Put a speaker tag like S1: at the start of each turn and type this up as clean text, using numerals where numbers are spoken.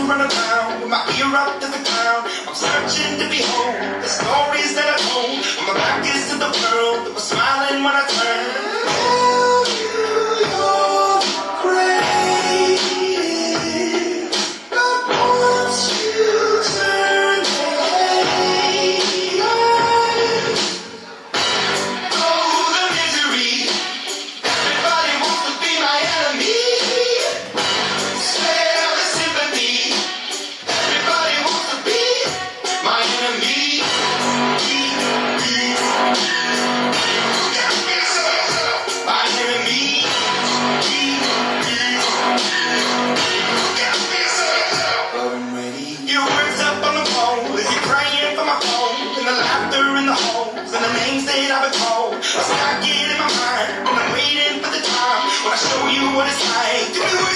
S1: run around with my ear up to the ground. I'm searching to behold the stories that I told when my back is to the world that was smiling when I turned. Tell you you're great, but once you turn the page, oh, the misery. Everybody wants to be my enemy. Spare the sympathy. Everybody wants to be my enemy. My enemy. But I'm ready. Your words up on the phone as you're praying for my phone, and the laughter in the holes and the names that I've been called. I stack it in my mind and I'm waiting for the time when I show you what it's like to be